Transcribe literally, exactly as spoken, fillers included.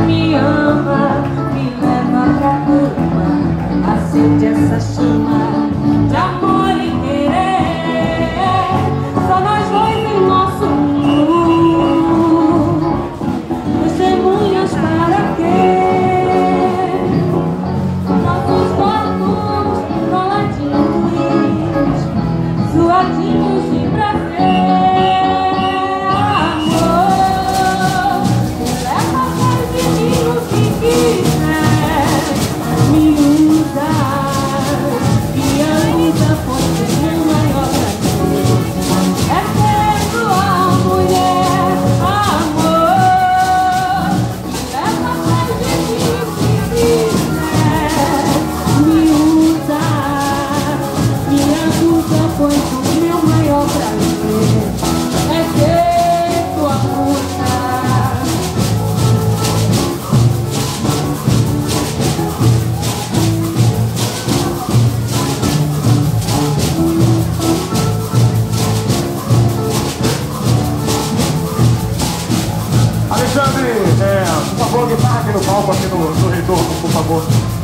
me ama, me leva pra cama, acende essa chama de amor e querer. Só nós dois em nosso mundo, testemunhas para quê? Nossos corpos coladinhos, suadinhos de prazer. Pois o meu maior prazer é ser tua musa. Alexandre, é, por favor, guitarra aqui no palco, aqui no, no retorno, por favor.